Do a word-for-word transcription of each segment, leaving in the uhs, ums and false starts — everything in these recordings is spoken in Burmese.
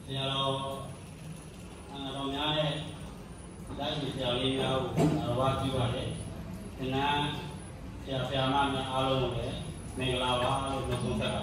Giờ lo lo nhá đấy, đã chỉ giờ đi nhau rồi qua chưa vậy, thế na giờ phải làm nhà alo đấy, mình làm alo nó không phải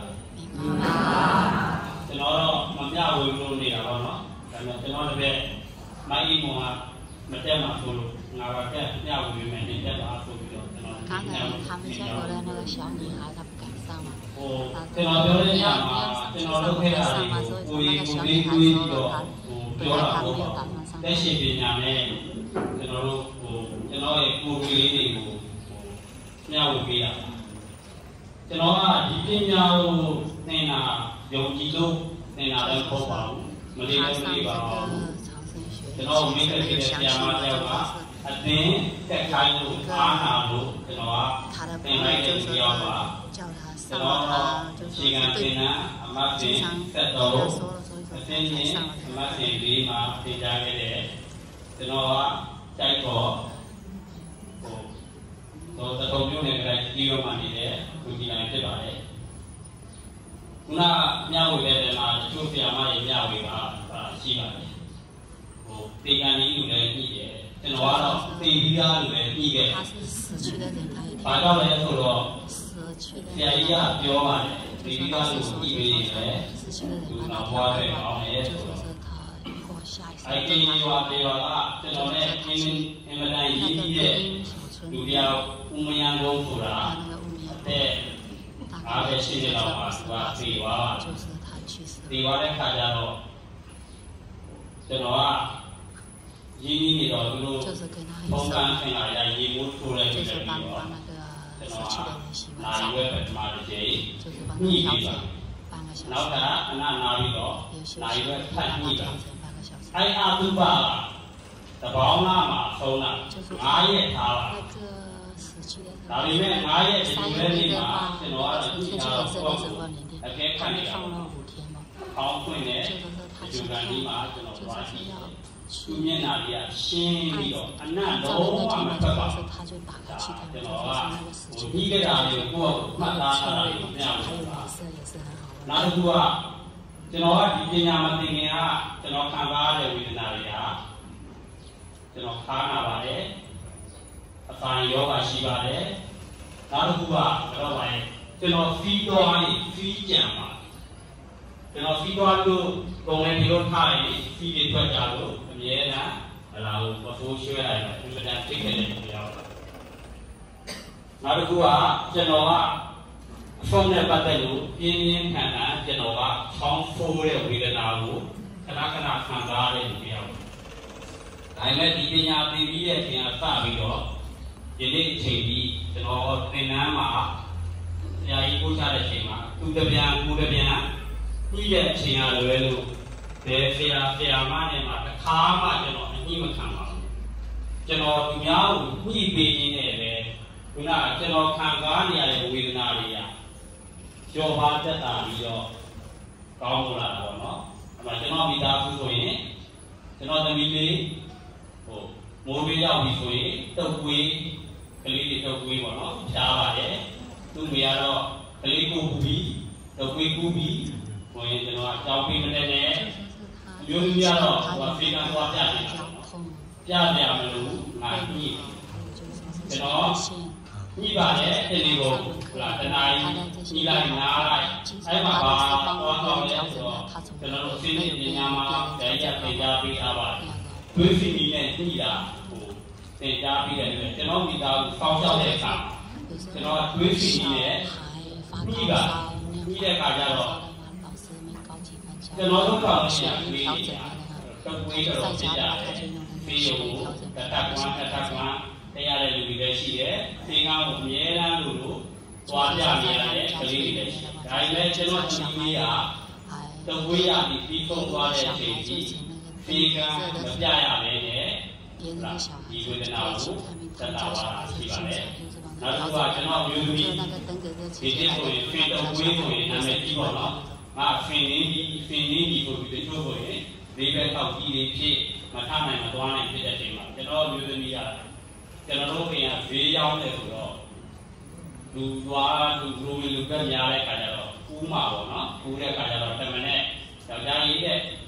thế nó mà nhà vui luôn đi à nó, thế nó là về mai đi mua mà chơi mà thôi, ngài bảo cái nhà vui mình đi chơi mà thôi được, thế nó. 刚才他们见过的那个小女孩，她不敢上嘛。 哦，这老表人家嘛，这老都开了的，故意故意故意的，表了不好。在西边呢，这老都，这老也故意的不，伢不给啊。这老啊，一边伢都那那有几路，那那人跑跑，没得没得吧。这老没得给他家嘛家嘛。 အတင်းတက်ခိုင်းလို့အားနာလို့ကျွန်တော်ကသင်လိုက်တဲ့ကြောက်ပါကျွန်တော်ကခြေခံသင်တာအမတ်တင်သက်တော်အတင်းချင်းအမတ်တင်လေးမှာသင်ကြားခဲ့တဲ့ကျွန်တော်ကတိုက်ပေါ်ဟိုတော့တတော်မျိုးနဲ့ကြိုက်ဒီရောမှနေတဲ့လူကြီးတိုင်းဖြစ်ပါတယ်ခုနမျှဝေတဲ့နေရာတချို့ဆရာမတွေမျှဝေတာရှိပါတယ်ဟိုတေကန်ကြီးလူလည်းညှိတယ် ကျွန်တော်ကတော့သိပြီးသားလို့ပဲပြီးခဲ့တယ်။ဘာကြောင့်လဲဆိုတော့ဆရာကြီးကပြောပါတယ်သိပြီးသားလို့ပြီးပြီးရင်လည်းသူနောက်ဘွားတွေအောင်တယ်ဆိုတော့အဲ့ဒီရွာတွေရွာကကျွန်တော်နဲ့အင်းအင်မတန်ရင်းပြီးတဲ့လူတယောက်ဦးမယံကုန်းဆိုတာတဲ့အားပဲရှိနေတော့ပါသူကသိသွားသိသွားတဲ့ခါကျတော့ကျွန်တော်က ရင်းနှီးနေတော့သူတို့ပုံစံဆင်လာရရေမိုးထိုးလိုက်ပြီးတော့ကျွန်တော်နာရီဝက်ပထမတစ်ချိန်ညှိပြီးပါနောက်ကအနနာပြီးတော့နာရီဝက်ဖတ်ညှိပါအဲ့အတုပကတပေါင်းလားမှာဆုံးတာငါးရက်ထားပါဒါပေမဲ့ငါးရက်ဒီလိုလေးမှာကျွန်တော်ကတော့ညှိတာတော့အကဲခန့်နေတာပေါင်းခွင့်နဲ့ဒီကနေ့မှာကျွန်တော်သွားကြည့် သူမျက်နှာကြီးကရှင်းပြီးတော့အနတ်လုံးဝမဖက်ပါဘူးကျွန်တော်ကဒီကြတာလေးကိုကိုယ့်ကိုမှတ်သားထားတာကိုမရဘူးနောက်တစ်ခုကကျွန်တော်ကဒီပညာမသင်ခင်ကကျွန်တော်ခံစားရတဲ့ဝေဒနာတွေကကျွန်တော်ခါနာပါတယ်အစာယောဂရှိပါတယ်နောက်တစ်ခုကတော့ပါရင်ကျွန်တော်ဖီးသွားရင်ဖီးကြံပါကျွန်တော်ဖီးသွားလို့ပုံလေးဒီလိုထားရင်ဖီးတွေထွက်ကြလို့ ရဲနာအလားကိုပစိုးရွှဲလိုက်တယ်အင်မတန်သိခဲ့တဲ့ပြောင်းနောက်တစ်ခုကကျွန်တော်ကအဆုံးနဲ့ပတ်သက်လို့ပြင်းပြင်းထန်ထန်ကျွန်တော်ကချောင်းဖိုးတဲ့ဝေဒနာကိုခဏခဏခံစားရတဲ့ပြောင်းဒါပေမဲ့ဒီပညာသင်ပြီးတဲ့အချိန်ကစပြီးတော့ဒီနေ့အချိန်ကြီးကျွန်တော်သင်တန်းမှာဆရာကြီးပို့ချတဲ့အချိန်မှာသူတပြန်ကိုတပြန်ပြီးတဲ့အချိန်ကလွယ်လို့ ဘယ်ဆရာဆရာမနဲ့မှတစ်ခါမှကျွန်တော်အညှိမခံပါဘူးကျွန်တော်သူများကိုညှိပေးရင်းနဲ့ပဲခုနကကျွန်တော်ခံစားနေရတဲ့ဝေဒနာတွေကကျော်ပါတက်တာပြီးတော့ကောင်းလာတာပေါ့နော်အဲ့မှာကျွန်တော်မိသားစုဆိုရင်ကျွန်တော်သမီးလေးဟိုမိုးပေးရောက်ပြီဆိုရင်တုတ်ကွေးကလေးတွေတုတ်ကွေးပေါ့နော်ဖြားပါတယ်သူ့မိကတော့ကလေးကိုကူပြီးတုတ်ကွေးကူပြီးဟိုရင်ကျွန်တော်ကကြောင်းပေးမနေနဲ့ မျိုးကြီးကတော့ဟိုဖေးကန်သွားပြတယ်ပြပြမလို့ငါညှိကျွန်တော်ညှိပါတယ်အဲ့ဒီကိုဟလာတနာကြီးညှိလိုက်နားလိုက်အဲ့မှာဘာတော့တော့လဲဆိုတော့ကျွန်တော်တို့စိတ်နဲ့ပညာမှာတည်းရပေးကြပေးထားပါတယ်တွေးစီပြီးနဲ့ညှိတာဟိုသင်ကြားပြီးတယ်ကျွန်တော်မိသားစုစောင်းရှောက်တဲ့အခါကျွန်တော်တွေးစီပြီးနဲ့ညှိတာညှိတဲ့အခါကျတော့ ကျွန်တော်တို့ကောင်းနေတာဒီနေ့တော့ဝေးတော့ပြကြတယ်ပြီးရုံတတ်ကွမ်းတတ်ကွမ်းတရားတဲ့လူတွေလည်းရှိတယ်သင်္ကန်းကိုအမြဲတမ်းလို့လို့သွားပြနေရတဲ့ကလေးတွေလည်းရှိတယ်ဒါပေမဲ့ကျွန်တော်ဒီနေ့ကတဝေးရပြီးပြီးဆုံးသွားတဲ့အချိန်ကြီးသင်္ကန်းမပြရပဲနဲ့ဒီဝေဒနာကိုသက်သာသွားတာရှိပါတယ်နောက်တစ်ခုကကျွန်တော်မျိုးသမီးဒီနေ့ဆိုရင်ဖေတော့ဝေးဆိုရင်နာမည်ကြီးပါတော့ ငါဖင်နေပြီဖင်နေပြီကိုဒီလိုဆိုရင်ဒီဘက်ထောက်ကြီးတွေဖြစ်မထနိုင်မသွားနိုင်ဖြစ်တဲ့အချိန်မှာကျွန်တော်မျိုးသမီးကကျွန်တော်တို့ပြင်ကဈေးရောက်တယ်ဆိုတော့လူသွားလူလူလူပဲများတဲ့ခါကျတော့ကူးမှာပေါ့နော်ကူးတဲ့ခါကျတော့တမနဲ့ယောက်ျားကြီးတဲ့ငါ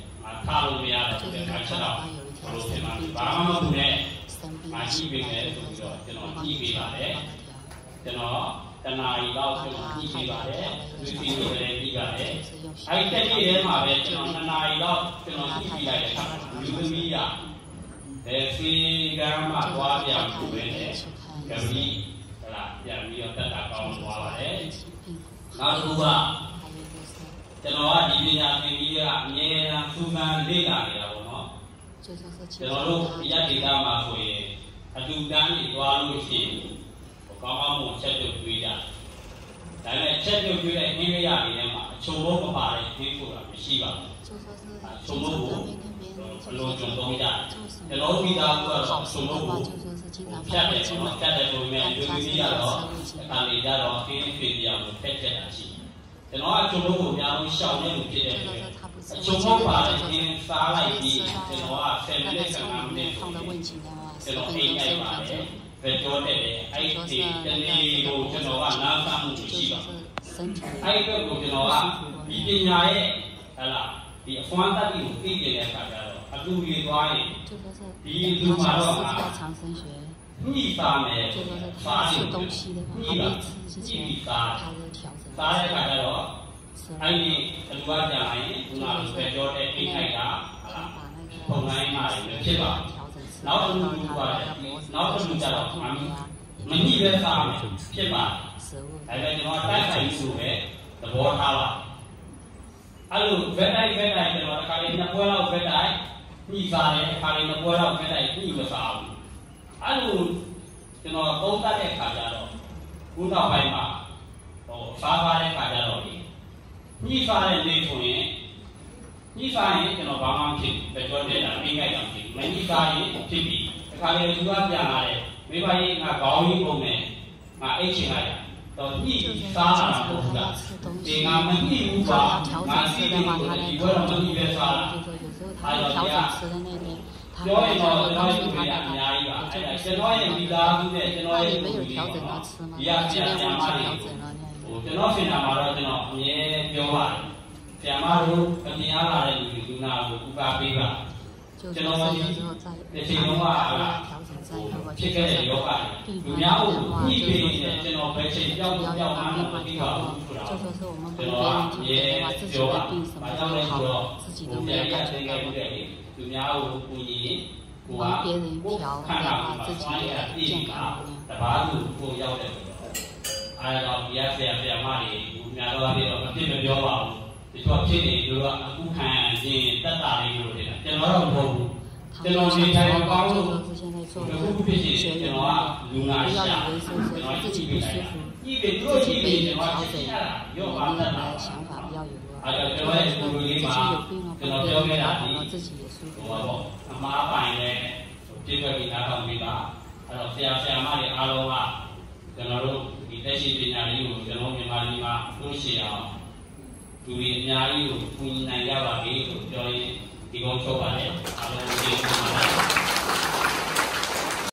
看路面的这个感受到，路面嘛，把我们呢，买一杯的，就就喏一杯吧的，就喏，但那一道就喏一杯吧的，一杯的一个的，还这里的嘛呗，就喏那一道就喏一杯的，它有个米呀，呃，虽然嘛多点不会的，可以，对啦，点米要得打高多了的，那如果。ကျွန်တော်ကဒီပညာသင်ပြီးကအမြဲတမ်းစူးစမ်းလေ့လာနေတာပေါ့နော်ကျွန်တော်တို့ဒီရဒေတာမှာဆိုရင်အတူတန်းကြီးသွားလို့ရှိရင်ကောင်းကောင်းမွန်ချက်ပြုတ်တွေးကြဒါပေမဲ့ချက်ပြုတ်တွေးတဲ့နှင်းရရတွေထဲမှာအချုံလို့မပါတဲ့နှင်းဆိုတာမရှိပါဘူးအချုံလို့ကိုအလိုကျုံသုံးကြကျွန်တော်မိသားစုကတော့အချုံလို့ကိုဖြတ်တယ်ပေါ့ဖြတ်တယ်ဆိုရင်ဒီလိုကြီးရတော့အခါလေးကြတော့ခင်းဖေးပြအောင်ဖက်ချက်တာရှိကျွန်တော်အချုံလို့ကိုအများကြီးရှောင်နေလို့ဖြစ်တဲ့အတွက်အချုံလို့ပါတဲ့နှင်းစားလိုက်ပြီးကျွန်တော်ကဆယ်မိနစ်ဆယ်ငါးမိနစ်ကျွန်တော်အိမ်လိုက်ပါတယ်ဘယ်တော့တဲ့အဲ့ဒီတနေ့ကိုကျွန်တော်ကနားဆမှုရှိပါအဲ့ဒီကိုကျွန်တော်ကဒီပညာရဲ့ဟလာဒီအဖွမ်းတက်ပြီးကိုသိကျင်တဲ့အခါကျတော့အတူကြီးသွားရင်ဒီလူမှာတော့ညှိစားမယ်စားရ东西的话还没吃之前他的调整စားတဲ့အခါကျတော့အဲ့ဒီအလူကကြာရင်ခုနကပဲပြောတဲ့အိတ်ခိုက်ကပုံတိုင်းမှာဖြစ်ပါနောက်တစ်ခုကနောက်တစ်ခုကျတော့မမညှိပဲစားမယ်ဖြစ်ပါဒါပေမဲ့ကျွန်တော်တိုက်ဆိုင်စုပဲသဘောထားပါအဲ့လိုဗက်တိုက်ဗက်တိုက်ကျွန်တော်တစ်ခါလေးနှစ်ပွဲလောက်ဗက်တိုက်ညှိစားတယ်တစ်ခါလေးနှစ်ပွဲလောက်ဗက်တိုက်ညှိမစားဘူးအဲ့လိုကျွန်တော်သုံးသပ်တဲ့ခါကျတော့ခုနောက်ပိုင်းမှာဟိုစားပါတဲ့ခါကျတော့ဒီညှိစားတဲ့နေ့ဆိုရင်ညှိစားရင်ကျွန်တော်ဘာမှမဖြစ်ဘူးပဲကြောတဲ့တာမိခိုက်တာဖြစ်မညှိစားရင်ဖြစ်ပြီတစ်ခါလေးသူကပြန်လာတယ်မိဘကြီးငါခေါင်းကြီးပုံနဲ့ငါအိတ်ချင်လိုက်တာတော့ညှိစားတာမဟုတ်ဘူးလားဒီငါမညှိဘူးပါငါစီးတယ်မှာဒီဘက်တော့မညှိပဲစားတာအဲ့တော့ဒီကပြောရင်တော့ကျွန်တော်ရဲ့ပြည်အများကြီးပါအဲ့ဒါကျွန်တော်ရဲ့မိသားစုနဲ့ကျွန်တော်ရဲ့ဒီကပြန်ပြန်มาတယ်ဟိုကျွန်တော်ပြင်တာမှာတော့ကျွန်တော်အမြဲပြောပါတယ်ပြန်မတို့အပြင်အားလာတဲ့လူတွေလူနာကိုဥပပေးပါကျွန်တော်ဒီဒီချိန်လုံးကဖြစ်ခဲ့တဲ့ယောဂလူများကိုညှိပေးနေကျွန်တော်ပဲချိန်ကြောက်ကြောက်မှန်းမသိပါဘူးဆိုတာကျွန်တော်အမြဲပြောပါဘာကြောင့်လဲဆိုတော့ဒီပြန်ရတဲ့ကိစ္စတွေလူများကိုကူညီကိုကကိုခံတာ自己也健康တပါးသူကိုရောက်တယ်ဆိုတော့အဲတော့ဒီရဆရာဆရာမတွေလူများတော့ပြီးတော့အဖြစ်မပြောပါဘူးဒီတော့ဖြစ်နေလို့ကအခုခံရင်တက်တာလေးလို့ဖြစ်တာကျွန်တော်တော့မဟုတ်ဘူးကျွန်တော်ဒီတိုင်းကောင်းလို့အခုဖြစ်ရှိကျွန်တော်ကလူနာရှာကျွန်တော်自己不舒服自己被调整ရောပါတတ်တာ想法比较有အဲတော့ကျွန်တော်ရဲ့ကိုယ်လေးမှာကျွန်တော်ပြောခဲ့တာဒီ自己也舒服ဟိုပါအမှားပိုင်နဲ့ပြည့်ပြည့်နားထောင်ပြီးပါအဲ့တော့ဆရာဆရာမတွေအားလုံးကကျွန်တော်တို့ဒီတက်ရှိပညာလေးကိုကျွန်တော်မြန်မာပြည်မှာလို့ရှိအောင်လူတွေအများကြီးကိုပူညီနိုင်ကြပါပြီလို့ပြောရင်ဒီကုန်းချုပ်ပါတယ်အားလုံးကျေးဇူးတင်ပါတယ်